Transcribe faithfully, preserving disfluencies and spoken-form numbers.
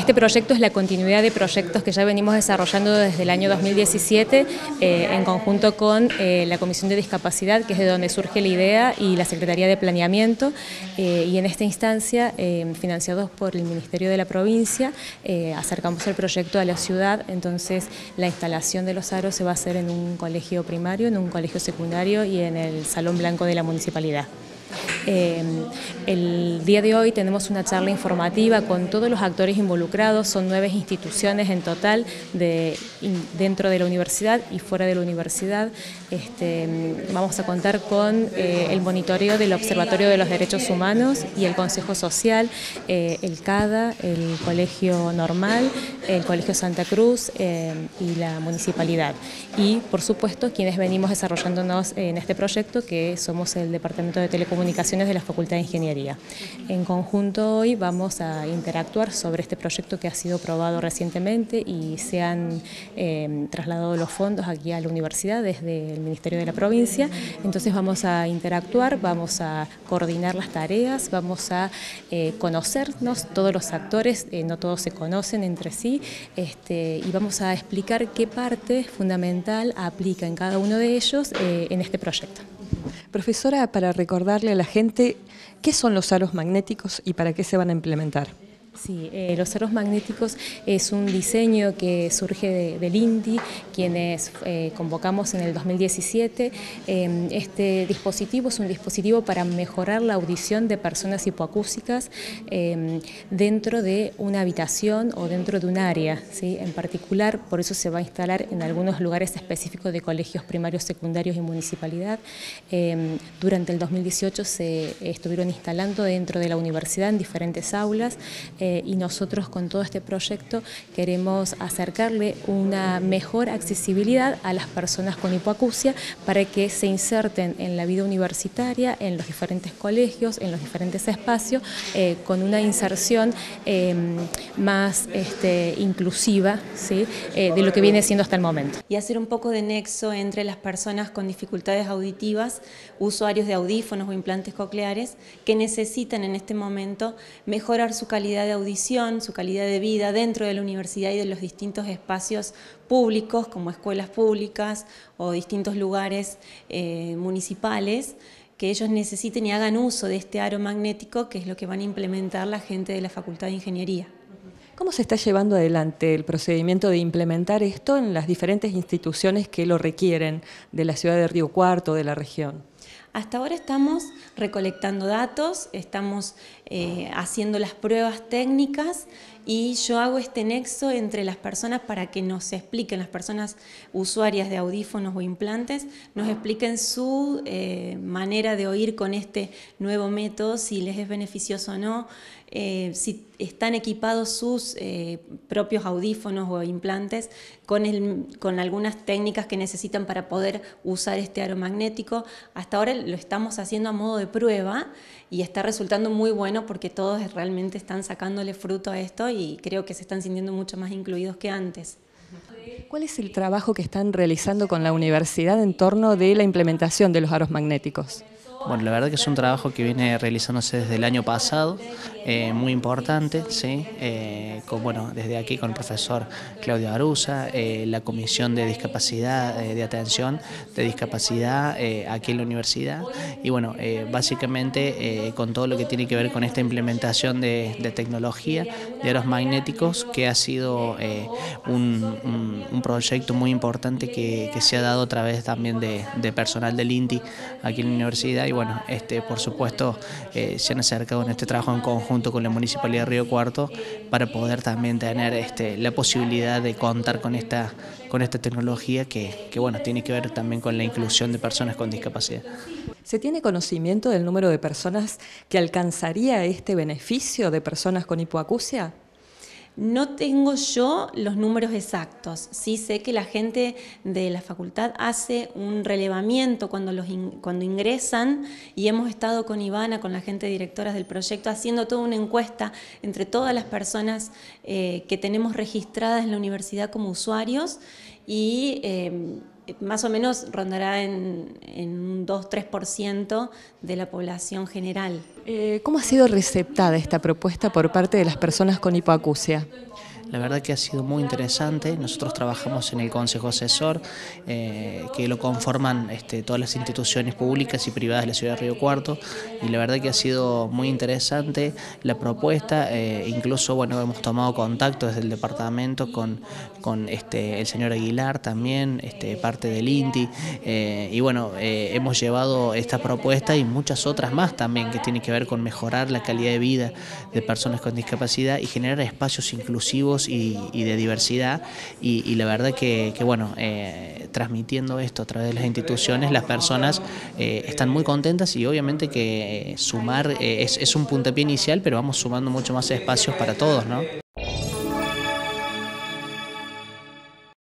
Este proyecto es la continuidad de proyectos que ya venimos desarrollando desde el año dos mil diecisiete eh, en conjunto con eh, la Comisión de Discapacidad, que es de donde surge la idea, y la Secretaría de Planeamiento, eh, y en esta instancia, eh, financiados por el Ministerio de la Provincia, eh, acercamos el proyecto a la ciudad. Entonces la instalación de los aros se va a hacer en un colegio primario, en un colegio secundario y en el Salón Blanco de la Municipalidad. Eh, el día de hoy tenemos una charla informativa con todos los actores involucrados. Son nueve instituciones en total de, in, dentro de la universidad y fuera de la universidad. Este, vamos a contar con eh, el monitoreo del Observatorio de los Derechos Humanos y el Consejo Social, eh, el CADA, el Colegio Normal, el Colegio Santa Cruz eh, y la Municipalidad. Y por supuesto quienes venimos desarrollándonos en este proyecto, que somos el Departamento de Telecomunicaciones de la Facultad de Ingeniería. En conjunto hoy vamos a interactuar sobre este proyecto que ha sido aprobado recientemente y se han eh, trasladado los fondos aquí a la universidad desde el Ministerio de la Provincia. Entonces vamos a interactuar, vamos a coordinar las tareas, vamos a eh, conocernos todos los actores, eh, no todos se conocen entre sí, este, y vamos a explicar qué parte fundamental aplica en cada uno de ellos eh, en este proyecto. Profesora, para recordarle a la gente, ¿qué son los aros magnéticos y para qué se van a implementar? Sí, eh, los aros magnéticos es un diseño que surge de, del INTI, quienes eh, convocamos en el dos mil diecisiete. Eh, este dispositivo es un dispositivo para mejorar la audición de personas hipoacúsicas eh, dentro de una habitación o dentro de un área, ¿sí? En particular, por eso se va a instalar en algunos lugares específicos de colegios primarios, secundarios y municipalidad. Eh, durante el dos mil dieciocho se estuvieron instalando dentro de la universidad en diferentes aulas. Eh, y nosotros con todo este proyecto queremos acercarle una mejor accesibilidad a las personas con hipoacusia para que se inserten en la vida universitaria, en los diferentes colegios, en los diferentes espacios, eh, con una inserción eh, más este, inclusiva, ¿sí? eh, de lo que viene siendo hasta el momento. Y hacer un poco de nexo entre las personas con dificultades auditivas, usuarios de audífonos o implantes cocleares, que necesitan en este momento mejorar su calidad de audición, su calidad de vida dentro de la universidad y de los distintos espacios públicos como escuelas públicas o distintos lugares eh, municipales, que ellos necesiten y hagan uso de este aro magnético, que es lo que van a implementar la gente de la Facultad de Ingeniería. ¿Cómo se está llevando adelante el procedimiento de implementar esto en las diferentes instituciones que lo requieren de la ciudad de Río Cuarto, de la región? Hasta ahora estamos recolectando datos, estamos eh, haciendo las pruebas técnicas y yo hago este nexo entre las personas para que nos expliquen, las personas usuarias de audífonos o implantes, nos expliquen su eh, manera de oír con este nuevo método, si les es beneficioso o no, eh, si están equipados sus eh, propios audífonos o implantes con, el, con algunas técnicas que necesitan para poder usar este aro magnético. Hasta ahora lo estamos haciendo a modo de prueba y está resultando muy bueno porque todos realmente están sacándole fruto a esto y creo que se están sintiendo mucho más incluidos que antes. ¿Cuál es el trabajo que están realizando con la universidad en torno de la implementación de los aros magnéticos? Bueno, la verdad que es un trabajo que viene realizándose desde el año pasado, eh, muy importante, ¿sí? Eh, con, bueno, desde aquí con el profesor Claudio Aruza, eh, la Comisión de Discapacidad, eh, de Atención de Discapacidad eh, aquí en la universidad, y bueno, eh, básicamente eh, con todo lo que tiene que ver con esta implementación de, de tecnología, de aros magnéticos, que ha sido eh, un, un, un proyecto muy importante que, que se ha dado a través también de, de personal del INTI aquí en la universidad. Y bueno, este, por supuesto eh, se han acercado en este trabajo en conjunto con la Municipalidad de Río Cuarto para poder también tener este, la posibilidad de contar con esta, con esta tecnología que, que bueno, tiene que ver también con la inclusión de personas con discapacidad. ¿Se tiene conocimiento del número de personas que alcanzaría este beneficio de personas con hipoacusia? No tengo yo los números exactos, sí sé que la gente de la facultad hace un relevamiento cuando, los in, cuando ingresan y hemos estado con Ivana, con la gente directora del proyecto, haciendo toda una encuesta entre todas las personas eh, que tenemos registradas en la universidad como usuarios y eh, más o menos rondará en, en un dos a tres por ciento de la población general. Eh, ¿Cómo ha sido receptada esta propuesta por parte de las personas con hipoacusia? La verdad que ha sido muy interesante. Nosotros trabajamos en el Consejo Asesor, eh, que lo conforman este, todas las instituciones públicas y privadas de la ciudad de Río Cuarto, y la verdad que ha sido muy interesante la propuesta. Eh, incluso bueno, hemos tomado contacto desde el departamento con, con este, el señor Aguilar también, este, parte del INTI, eh, y bueno, eh, hemos llevado esta propuesta y muchas otras más también que tienen que ver con mejorar la calidad de vida de personas con discapacidad y generar espacios inclusivos y, y de diversidad, y, y la verdad que, que bueno, eh, transmitiendo esto a través de las instituciones, las personas eh, están muy contentas, y obviamente que eh, sumar eh, es, es un puntapié inicial, pero vamos sumando mucho más espacios para todos, ¿no?